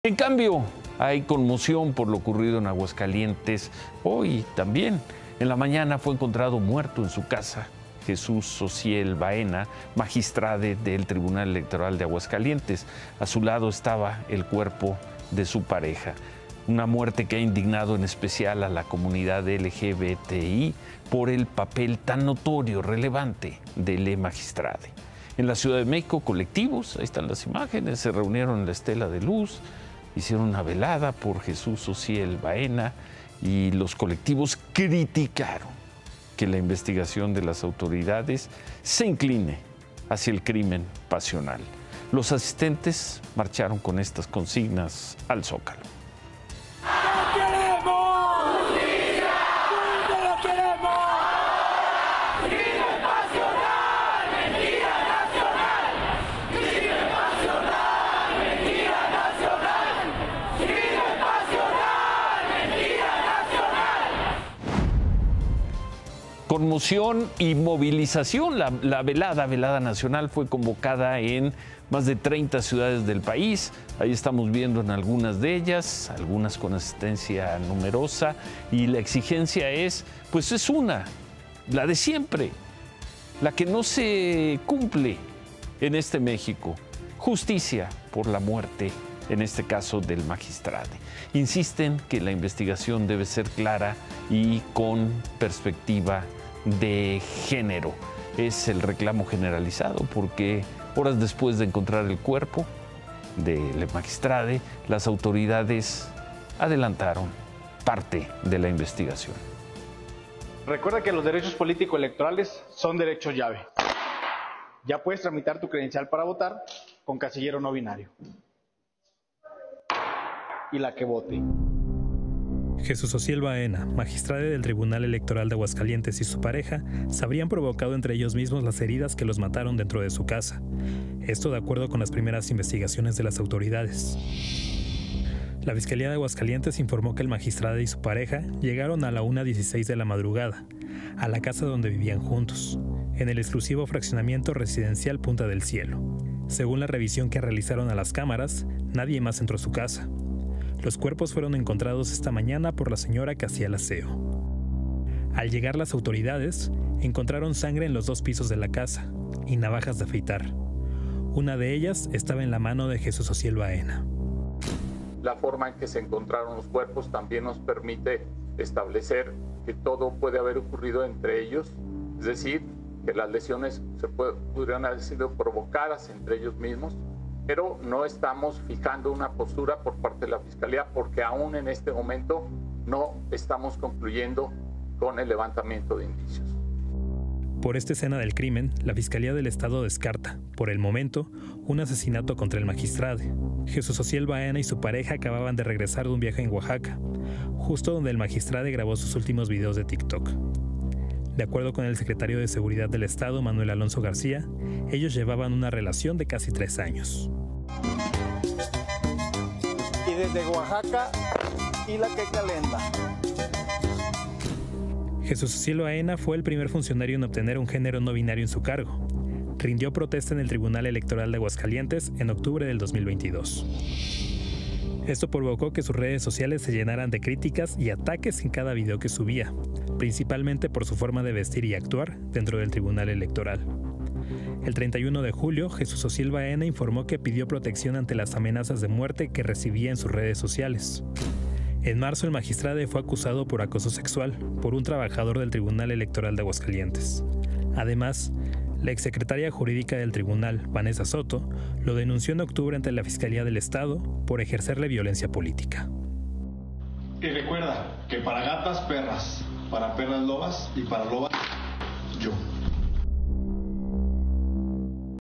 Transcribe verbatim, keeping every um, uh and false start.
En cambio, hay conmoción por lo ocurrido en Aguascalientes. Hoy también, en la mañana, fue encontrado muerto en su casa Jesús Ociel Baena, magistrado del Tribunal Electoral de Aguascalientes. A su lado estaba el cuerpo de su pareja. Una muerte que ha indignado en especial a la comunidad L G B T I por el papel tan notorio, relevante del magistrado. En la Ciudad de México, colectivos, ahí están las imágenes, se reunieron en la Estela de Luz, hicieron una velada por Jesús Ociel Baena y los colectivos criticaron que la investigación de las autoridades se incline hacia el crimen pasional. Los asistentes marcharon con estas consignas al Zócalo. Conmoción y movilización. La, la velada, velada nacional fue convocada en más de treinta ciudades del país. Ahí estamos viendo en algunas de ellas, algunas con asistencia numerosa. Y la exigencia es, pues es una, la de siempre, la que no se cumple en este México. Justicia por la muerte, en este caso del magistrado. Insisten que la investigación debe ser clara y con perspectiva de género. Es el reclamo generalizado porque horas después de encontrar el cuerpo del magistrado, las autoridades adelantaron parte de la investigación. Recuerda que los derechos político-electorales son derechos llave. Ya puedes tramitar tu credencial para votar con casillero no binario. Y la que vote. Jesús Ociel Baena, magistrado del Tribunal Electoral de Aguascalientes, y su pareja se habrían provocado entre ellos mismos las heridas que los mataron dentro de su casa. Esto de acuerdo con las primeras investigaciones de las autoridades. La Fiscalía de Aguascalientes informó que el magistrado y su pareja llegaron a la una dieciséis de la madrugada, a la casa donde vivían juntos, en el exclusivo fraccionamiento residencial Punta del Cielo. Según la revisión que realizaron a las cámaras, nadie más entró a su casa. Los cuerpos fueron encontrados esta mañana por la señora que hacía el aseo. Al llegar las autoridades, encontraron sangre en los dos pisos de la casa y navajas de afeitar. Una de ellas estaba en la mano de Jesús Ociel Baena. La forma en que se encontraron los cuerpos también nos permite establecer que todo puede haber ocurrido entre ellos, es decir, que las lesiones se puede, pudieran haber sido provocadas entre ellos mismos, pero no estamos fijando una postura por parte de la Fiscalía porque aún en este momento no estamos concluyendo con el levantamiento de indicios. Por esta escena del crimen, la Fiscalía del Estado descarta, por el momento, un asesinato contra el magistrado. Jesús Ociel Baena y su pareja acababan de regresar de un viaje en Oaxaca, justo donde el magistrado grabó sus últimos videos de TikTok. De acuerdo con el secretario de Seguridad del Estado, Manuel Alonso García, ellos llevaban una relación de casi tres años. Y desde Oaxaca y la que calenda. Jesús Ociel Baena fue el primer funcionario en obtener un género no binario en su cargo. Rindió protesta en el Tribunal Electoral de Aguascalientes en octubre del dos mil veintidós. Esto provocó que sus redes sociales se llenaran de críticas y ataques en cada video que subía, principalmente por su forma de vestir y actuar dentro del Tribunal Electoral. El treinta y uno de julio, Jesús Ociel Baena informó que pidió protección ante las amenazas de muerte que recibía en sus redes sociales. En marzo, el magistrado fue acusado por acoso sexual por un trabajador del Tribunal Electoral de Aguascalientes. Además, la exsecretaria jurídica del tribunal, Vanessa Soto, lo denunció en octubre ante la Fiscalía del Estado por ejercerle violencia política. Y recuerda que para gatas, perras, para perras, lobas y para lobas, yo.